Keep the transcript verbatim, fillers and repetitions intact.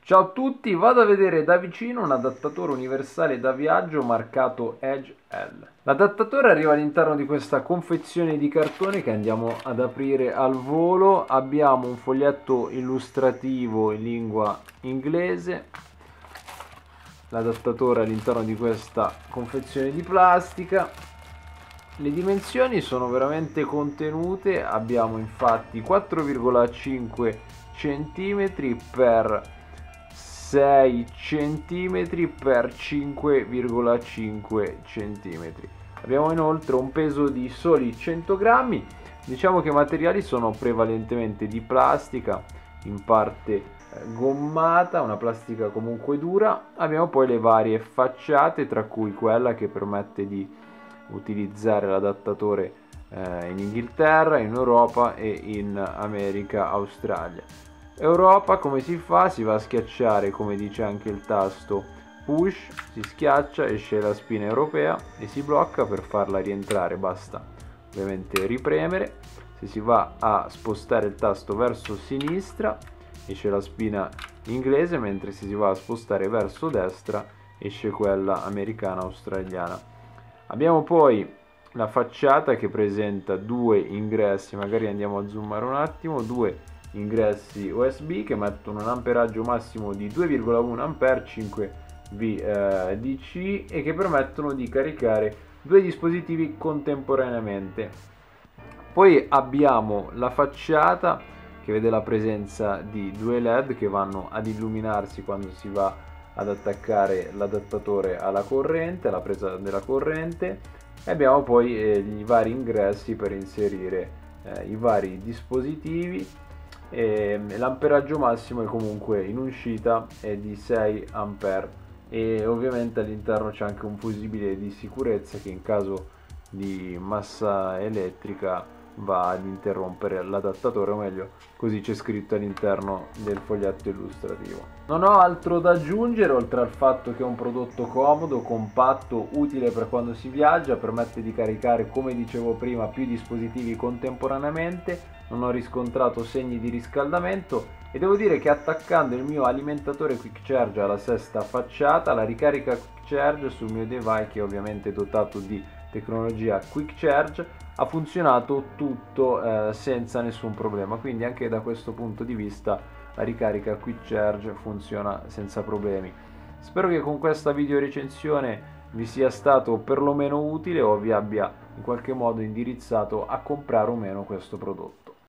Ciao a tutti, vado a vedere da vicino un adattatore universale da viaggio marcato Edge L. L'adattatore arriva all'interno di questa confezione di cartone che andiamo ad aprire al volo. Abbiamo un foglietto illustrativo in lingua inglese, l'adattatore all'interno di questa confezione di plastica. Le dimensioni sono veramente contenute, abbiamo infatti quattro virgola cinque centimetri per sei centimetri per cinque virgola cinque centimetri. Abbiamo inoltre un peso di soli cento grammi. Diciamo che i materiali sono prevalentemente di plastica, in parte eh, gommata, una plastica comunque dura. Abbiamo poi le varie facciate, tra cui quella che permette di utilizzare l'adattatore eh, in Inghilterra, in Europa e in America, Australia. Europa come si fa? Si va a schiacciare, come dice anche il tasto push, si schiaccia, esce la spina europea e si blocca. Per farla rientrare basta ovviamente ripremere. Se si va a spostare il tasto verso sinistra esce la spina inglese, mentre se si va a spostare verso destra esce quella americana australiana. Abbiamo poi la facciata che presenta due ingressi, magari andiamo a zoomare un attimo, due ingressi U S B che mettono un amperaggio massimo di due virgola uno ampere, cinque V D C, e che permettono di caricare due dispositivi contemporaneamente. Poi abbiamo la facciata che vede la presenza di due L E D che vanno ad illuminarsi quando si va ad attaccare l'adattatore alla corrente, alla presa della corrente, e abbiamo poi eh, i vari ingressi per inserire eh, i vari dispositivi. L'amperaggio massimo è comunque in uscita è di sei ampere, e ovviamente all'interno c'è anche un fusibile di sicurezza che in caso di massa elettrica va ad interrompere l'adattatore, o meglio così c'è scritto all'interno del foglietto illustrativo. Non ho altro da aggiungere oltre al fatto che è un prodotto comodo, compatto, utile per quando si viaggia, permette di caricare, come dicevo prima, più dispositivi contemporaneamente. Non ho riscontrato segni di riscaldamento e devo dire che attaccando il mio alimentatore Quick Charge alla sesta facciata, la ricarica Quick Charge sul mio device, che è ovviamente dotato di tecnologia Quick Charge, ha funzionato tutto eh, senza nessun problema. Quindi anche da questo punto di vista la ricarica Quick Charge funziona senza problemi. Spero che con questa video recensione vi sia stato perlomeno utile o vi abbia in qualche modo indirizzato a comprare o meno questo prodotto.